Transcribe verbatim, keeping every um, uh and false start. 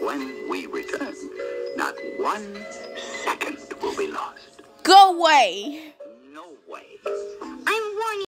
when we return, not one second will be lost. Go away. No way.